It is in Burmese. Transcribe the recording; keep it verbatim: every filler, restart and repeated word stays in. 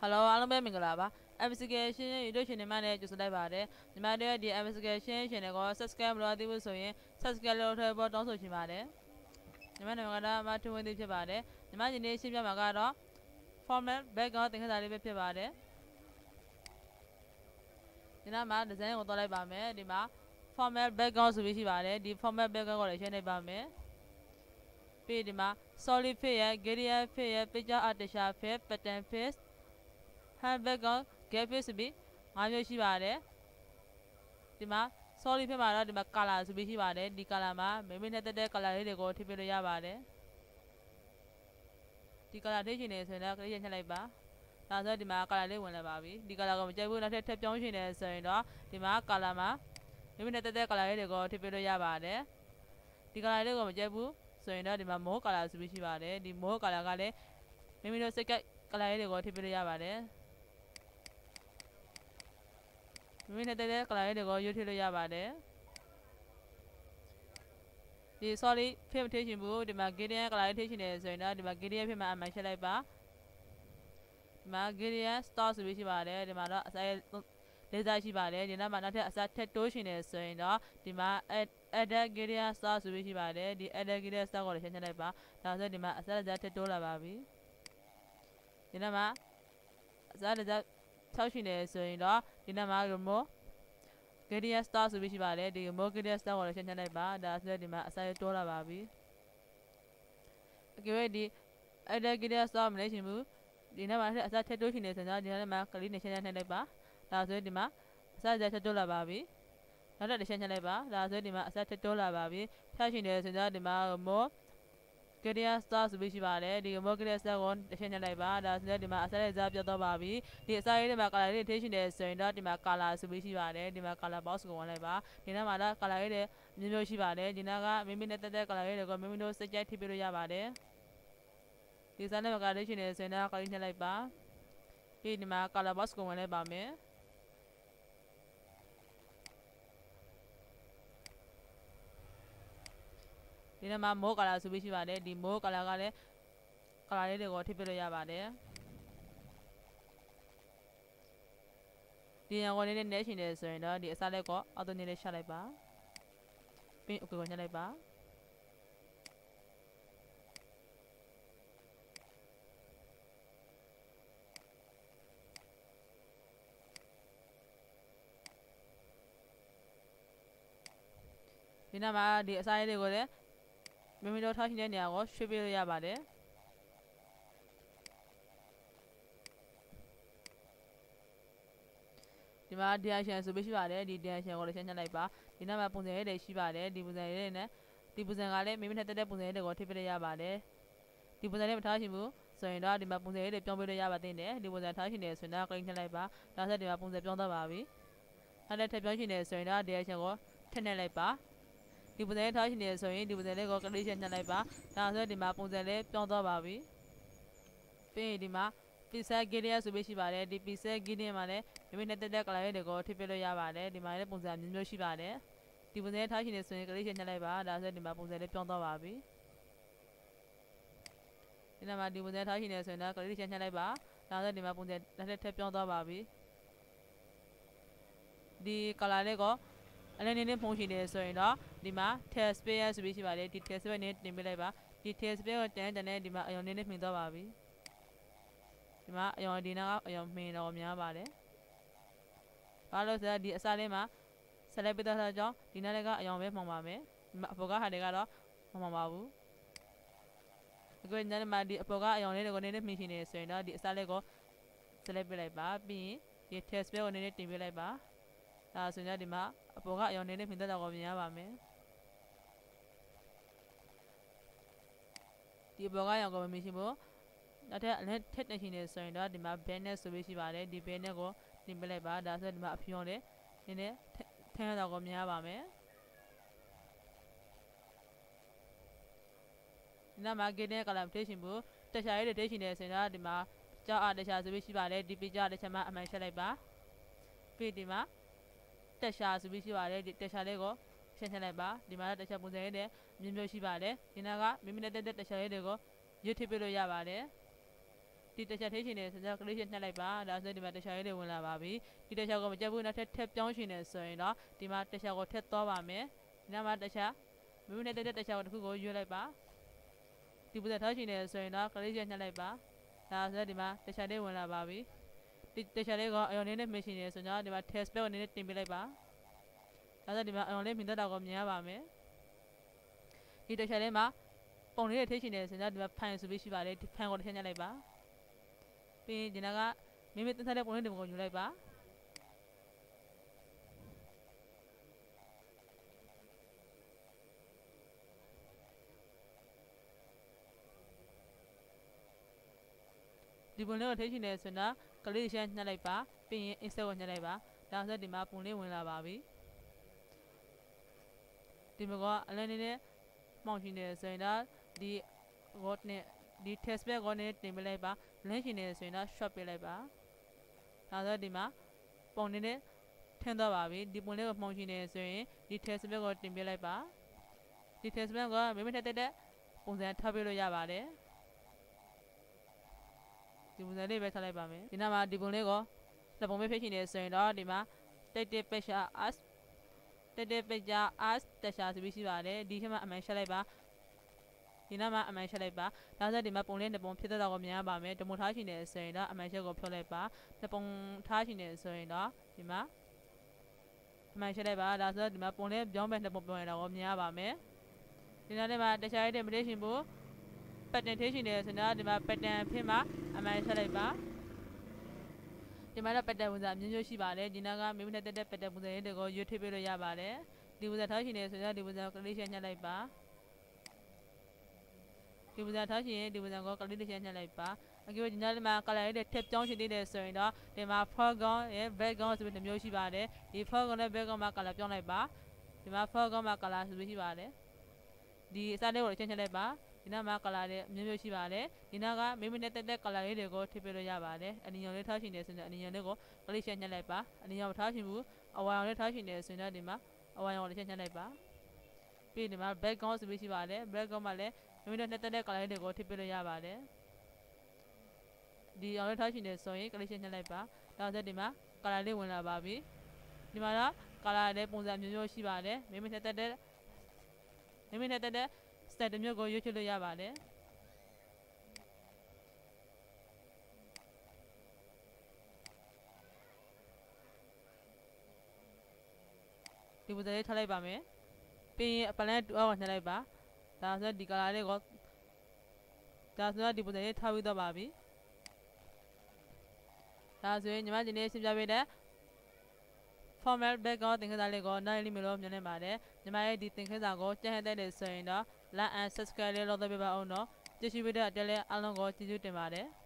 Hello အားလုံးပဲမင်္ဂလာပါ Investigation ရေတို့ရှင်နေမှလည်းကြိုဆိုလိုက်ပါတယ်ညီမတို့ရဲ့ဒီ Investigation ရှင်တွေကို Subscribe မလုပ်သေးဘူးဆိုရင် Subscribe လုပ်ထားဖို့တောင်းဆိုချင်ပါတယ်ညီမတို့ကတော့မထွန်းသေးဖြစ်ပါတယ်ညီမဒီနေ့ရှင်းပြမှာကတော့ Formal Background သင်ခန်းစာလေးပဲဖြစ်ပါတယ်ဒီနောက်မှာ Design ကိုသွားလိုက်ပါမယ်ဒီမှာ Formal Background ဆိုပြီးရှိပါတယ်ဒီ Formal Background ကိုလည်းရှင်းလိုက်ပါမယ်ပြီးဒီမှာ Solid Face ရဲ့ Gradient Face ရဲ့ Picture Artist Face Pattern Face hand background gap face ဆိုပြီးငါးမျိုးရှိပါတယ်ဒီမှာ solid ဖြစ်မှာတော့ဒီမှာ color ဆိုပြီးရှိပါတယ်ဒီ color မှာမိမိနဲ့တက်တဲ့ color လေးတွေကိုထည့်ပြလို့ရပါတယ်ဒီ color ထည့်ရှင်နေဆိုရင်တော့ click ချက်လိုက်ပါဒါဆိုဒီမှာ color လေးဝင်လာပါပြီဒီ color ကိုမကြိုက်ဘူးနောက်ထပ်ထပ်ပြောင်းရှင်နေဆိုရင်တော့ဒီမှာ color မှာမိမိနဲ့တက်တဲ့ color လေးတွေကိုထည့်ပြလို့ရပါတယ်ဒီ color လေးကိုမကြိုက်ဘူးဆိုရင်တော့ဒီမှာ more color ဆိုပြီးရှိပါတယ်ဒီ more color ကလည်းမိမိတို့စိတ်က color လေးတွေကိုထည့်ပြလို့ရပါတယ်မိမိနဲ့တဲ့ကလာလေးတွေကိုရွေးထည့်လို့ရပါတယ်ဒီ sorry ဖိမထည့်ရှင်ဘူးဒီမှာ gradient ကလာလေးထည့်ရှင်နေဆိုရင်တော့ဒီမှာ gradient ဖိမှာအမှန်ချက်လိုက်ပါဒီမှာ gradient star ဆိုပြီးရှိပါတယ်ဒီမှာတော့အစားလေးစားရှိပါတယ်ဒီနောက်မှာနောက်ထပ်အစားထက်တိုးရှင်နေဆိုရင်တော့ဒီမှာ add gradient star ဆိုပြီးရှိပါတယ်ဒီ add gradient star ကိုလည်းရှင်းချက်လိုက်ပါဒါဆိုဒီမှာအစားလေးစားထက်တိုးလာပါပြီဒီနောက်မှာအစားလေးစားထောက်ရှင်နေဆိုရင်တော့ဒီနောက်မှာ remove gradient star ဆိုပြီးရှိပါတယ်ဒီ remove gradient star ကိုလည်းရှင်းချလိုက်ပါဒါဆိုဒီမှာအစာရတိုးလာပါပြီအခုဒီ add gradient star မလဲရှင်ဘူးဒီနောက်မှာအစာထက်တိုးရှင်နေဆိုတော့ဒီနောက်မှာ click နဲ့ရှင်းချလိုက်ပါဒါဆိုဒီမှာအစာရထက်တိုးလာပါပြီနောက်တစ်ရှင်းချလိုက်ပါဒါဆိုဒီမှာအစာထက်တိုးလာပါပြီဖြတ်ရှင်နေဆိုတော့ဒီမှာ remove gradient star ဆိုပြီးရှိပါတယ်ဒီ remove gradient star ကိုရှင်းချလိုက်ပါဒါဆိုဒီမှာအစာရစားပြတ်တော့ပါပြီဒီအစာရတွေမှာ color လေးထည့်ရှင်နေဆိုရင်တော့ဒီမှာ color ဆိုပြီးရှိပါတယ်ဒီမှာ color box ကိုဝင်လိုက်ပါဒီနောက်မှာတော့ color လေးတွေမျိုးမျိုးရှိပါတယ်ဒီနောက်ကမိမိနဲ့တက်တဲ့ color လေးတွေကိုမိမိတို့စိတ်ကြိုက်ထည့်ပြလို့ရပါတယ်ဒီစားနဲ့ color လေးရှင်နေဆိုရင်တော့ color ထည့်လိုက်ပါပြီးဒီမှာ color box ကိုဝင်လိုက်ပါမယ်ဒီနေ့မှာ more color ဆိုပြီးရှိပါတယ်ဒီ more color ကလည်း color လေးတွေကိုထည့်ပြလို့ရပါတယ်ဒီရောင်းနေနဲ့နေရှင်နေဆိုရင်တော့ဒီအစားလေးကိုအော်တိုနေလေးရှလိုက်ပါပြီး okay ကိုညှက်လိုက်ပါဒီနောက်မှာဒီအစားလေးတွေကိုလည်းမိမိတို့ထားရှင်တဲ့နေရာကိုရွှေ့ပြလို့ရပါတယ်ဒီမှာ direction ဆိုပြီးရှိပါတယ်ဒီ direction ကိုလည်းရှင်းချလိုက်ပါဒီနောက်မှာပုံစံလေးတွေရှိပါတယ်ဒီပုံစံလေးတွေနဲ့ဒီပုံစံကလည်းမိမိနဲ့တက်တဲ့ပုံစံလေးတွေကိုထည့်ပြလို့ရပါတယ်ဒီပုံစံလေးမထားရှင်ဘူးဆိုရင်တော့ဒီမှာပုံစံလေးတွေပြောင်းပြလို့ရပါသေးတယ်ဒီပုံစံထားရှင်နေဆိုရင်တော့ click နှိပ်လိုက်ပါဒါဆိုဒီမှာပုံစံပြောင်းသွားပါပြီအဲ့ဒါထည့်ပြောင်းရှင်နေဆိုရင်တော့ direction ကိုထည့်နှိပ်လိုက်ပါဒီပုံစံလေးထားရှင်နေဆိုရင်ဒီပုံစံလေးကို click ရှင်းနှိပ်လိုက်ပါဒါဆိုဒီမှာပုံစံလေးပြောင်းသွားပါပြီပြီးရင်ဒီမှာpixel gradient ဆိုပြီးရှိပါတယ်ဒီ pixel gradient မှာလည်းမိမိနဲ့တက်တဲ့ color တွေကိုထည့်ပြလို့ရပါတယ်ဒီမှာလည်းပုံစံမျိုးမျိုးရှိပါတယ်ဒီပုံစံထားရှင်နေဆိုရင် click ရှင်းနှိပ်လိုက်ပါဒါဆိုဒီမှာပုံစံလေးပြောင်းသွားပါပြီဒီနောက်မှာဒီပုံစံထားရှင်နေဆိုရင်တော့ click ရှင်းနှိပ်လိုက်ပါဒါဆိုဒီမှာပုံစံလက်ထက်ပြောင်းသွားပါပြီဒီ color လေးကိုအလည်းနည်းနည်းဖုံးရှင်နေဆိုရင်တော့ဒီမှာ tail space ဆိုပြီးရှိပါတယ်ဒီ tail space နဲ့တင်ပြလိုက်ပါဒီ tail space ကိုတန်းတန်းနဲ့ဒီမှာအယုံနည်းနည်းမှင်သွားပါပြီဒီမှာအယုံဒီနာကအယုံမှင်တော့များပါတယ်ဘာလို့ဆိုတော့ဒီအစားလေးမှာဆက်လက်ပြသထားကြောင်းဒီနားလေးကအယုံပဲမှောင်ပါမယ်ဒီမှာအပေါ်ကဟာတွေကတော့မမှောင်ပါဘူးအခုညနေမှာဒီအပေါ်ကအယုံလေးတွေကိုနည်းနည်းမှင်ရှင်နေဆိုရင်တော့ဒီအစားလေးကိုဆက်လက်ပြလိုက်ပါပြီးရင်ဒီ test space ကိုနည်းနည်းတင်ပြလိုက်ပါဒါဆိုရင်ဒီမှာအပေါ်ကအယုံနည်းနည်းမှင်သက်တာကိုမြင်ရပါမယ်ဒီအပေါ်ကအယုံကိုမမြင်ရှင်ဘူးနောက်ထပ်အလည်းထက်နေရှင်နေဆိုရင်တော့ဒီမှာ banner ဆိုပြီးရှိပါတယ်ဒီ banner ကိုတင်ပြလိုက်ပါဒါဆိုဒီမှာအဖြူအောင်လေးနည်းနည်းထမ်းရတာကိုမြင်ရပါမယ်ဒီနောက်မှာ gradient color ထည့်ရှင်ဘူးတက်ရှာရေးတွေထည့်ရှင်နေဆိုရင်တော့ဒီမှာကြောက်အားတက်ရှာဆိုပြီးရှိပါတယ်ဒီ page တက်ရှာမှာအမှန်ချက်လိုက်ပါပြီးဒီမှာတက်ရှာဆိုပြီးရှိပါတယ်ဒီတက်ရှာလေးကိုရှင်းချလိုက်ပါဒီမှာတက်ရှာပုံစံလေးတွေမျိုးမျိုးရှိပါတယ်ဒီနောက်ကမိမိနဲ့တက်တဲ့တက်ရှာလေးတွေကိုရွေးထည့်ပြလို့ရပါတယ်ဒီတစ်ချက်ထိရှင်နေဆိုတော့ကလေးရှင်နှက်လိုက်ပါဒါဆိုဒီမှာတစ်ချက်လေးဝင်လာပါပြီဒီတစ်ချက်ကိုမကြက်ဘူးနောက်ထပ်ထပ်ပြောင်းရှင်နေဆိုရင်တော့ဒီမှာတစ်ချက်ကိုထပ်သွားပါမယ်ဒီနောက်မှာတစ်ချက်မိမိနဲ့တက်တဲ့တစ်ချက်ကိုတစ်ခုကိုရွေးလိုက်ပါဒီပုံစံထားရှင်နေဆိုရင်တော့ကလေးရှင်နှက်လိုက်ပါဒါဆိုဒီမှာတစ်ချက်လေးဝင်လာပါပြီဒီတစ်ချက်လေးကအယောင်လေးနဲ့မရှင်နေဆိုတော့ဒီမှာ test spell အနေနဲ့တင်ပေးလိုက်ပါဒါဆိုဒီမှာအယောင်လေးမြင်တတ်တာကိုမြင်ရပါမယ်ဒီတစ်ချက်လေးမှာပုံလေးတွေထိရှင်နေဆိုတော့ဒီမှာဖန်ဆိုပြီးရှိပါတယ်ဒီဖန်ကိုတစ်ချက်ညှက်လိုက်ပါပြီးဒီနာကမိမိတင်ထားတဲ့ပုံလေးတွေကိုယူလိုက်ပါဒီပုံလေးကိုထိရှင်နေဆိုတော့ကလေးရှမ်းညှက်လိုက်ပါပြီးရင် insert ကိုညှက်လိုက်ပါဒါဆိုဒီမှာပုံလေးဝင်လာပါပြီဒီမှာကအလည်းနေနဲ့မောင်ရှင်နေဆိုရင်တော့ဒီ word နဲ့ဒီ test spell ကိုနဲ့တင်ပေးလိုက်ပါလင်းရှင်နေဆိုရင်တော့ short ပေးလိုက်ပါဒါဆိုဒီမှာပုံနေနဲ့ထင်းသွားပါပြီဒီပုံလေးကိုမောင်ရှင်နေဆိုရင်ဒီ test spell ကိုတင်ပေးလိုက်ပါဒီ test spell ကမိမိထက်တဲ့ပုံစံထားပေးလို့ရပါတယ်ဒီပုံစံလေးပဲထားလိုက်ပါမယ်ဒီနောက်မှာဒီပုံလေးကိုနှစ်ပုံပဲဖိတ်ရှင်နေဆိုရင်တော့ဒီမှာ title picture as title picture as တက်ရှာဆိုပြီးရှိပါတယ်ဒီထဲမှာအမှန်ရှက်လိုက်ပါဒီနောက်မှာအမှန်ရှက်လိုက်ပါဒါဆိုဒီမှာပုံလေးနှစ်ပုံဖြစ်တဲ့တော့ကိုမြင်ရပါမယ်ဒမိုထားရှင်နေဆိုရင်တော့အမှန်ရှက်ကိုဖြုတ်လိုက်ပါနှစ်ပုံထားရှင်နေဆိုရင်တော့ဒီမှာအမှန်ရှက်လိုက်ပါဒါဆိုဒီမှာပုံလေးပြောင်းပဲနှစ်ပုံပြောင်းရတာကိုမြင်ရပါမယ်ဒီနောက်ထဲမှာတခြားတဲ့မလေးရှင်ဖို့ pattern ထိရှင်နေဆိုတော့ဒီမှာ pattern ဖြစ်မှာအမှန်ရှက်လိုက်ပါဒီမှာတော့ pattern ပုံစံမျိုးမျိုးရှိပါတယ်ဒီနောက်ကမိမိနဲ့တက်တဲ့ pattern ပုံစံလေးတွေကိုရွေးထိပ်ပေးလို့ရပါတယ်ဒီပုံစံထားရှင်နေဆိုတော့ဒီပုံစံကိုကလေးရှင်းညှက်လိုက်ပါဒီပုံစံထားရှင်ဒီပုံစံကိုကလေးရှင်းညှက်လိုက်ပါအခုဒီနောက်မှာ color လေးတွေထပ်ပြောင်းရှင်သေးတယ်ဆိုရင်တော့ဒီမှာ foreground ရဲ့ background ဆိုပြီးတစ်မျိုးရှိပါတယ်ဒီ foreground နဲ့ background မှာ color ပြောင်းလိုက်ပါဒီမှာ foreground မှာ color ဆိုပြီးရှိပါတယ်ဒီအစားလေးကိုချင်းချင်းလိုက်ပါဒီနောက်မှာ color တွေအမျိုးမျိုးရှိပါတယ်ဒီနောက်ကမိမိနဲ့တက်တဲ့ color လေးတွေကိုထိပ်ပေးလို့ရပါတယ်အနီရောင်လေးထားရှင်နေဆိုရင်အနီရောင်လေးကိုကလေးရှင်းညှက်လိုက်ပါအနီရောင်ထားရှင်ဘူးအဝါရောင်လေးထားရှင်နေဆိုရင်တော့ဒီမှာအဝါရောင်လေးချင်းညှက်လိုက်ပါပြီးဒီမှာ background ဆိုပြီးရှိပါတယ် background မှာလည်းမိမိနဲ့တက်တဲ့ color လေးတွေကိုထိပ်ပေးလို့ရပါတယ်ဒီအောင်လေးထားရှင်နေဆိုရင်ကလေးရှင်းညှက်လိုက်ပါဒါဆိုဒီမှာ color လေးဝင်လာပါပြီဒီမှာတော့ color လေးပုံစံမျိုးမျိုးရှိပါတယ်မိမိနဲ့တက်တဲ့မိမိနဲ့တက်တဲ့ style တစ်မျိုးကိုရွေးချယ်လို့ရပါတယ်ဒီပုံစံလေးထားလိုက်ပါမယ်ပြီးရင် apply တူအောင်နှိပ်လိုက်ပါဒါဆိုဒီ color လေးကိုဒါဆိုဒီပုံစံလေးထားပြီးတော့ပါပြီဒါဆိုရင်ညီမဒီနေ့ရှင်းပြပေးတဲ့ formal background သင်ခန်းစာလေးကိုနိုင်လိမ့်မယ်လို့မြင်နေပါတယ်ညီမရဲ့ဒီသင်ခန်းစာကိုကြိုက်တဲ့ဆိုရင်တော့ like and subscribe လေးလုပ်ပေးပါအောင်နော်ကြည့်ရှုပေးတဲ့အတက်လေးအားလုံးကိုကျေးဇူးတင်ပါတယ်